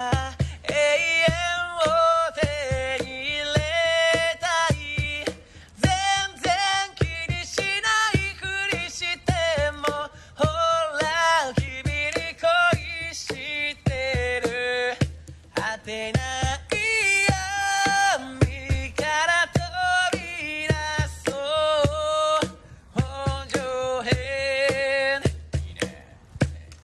永遠を手に入れたい全然気にしないふりしてもほら君に恋してる果てない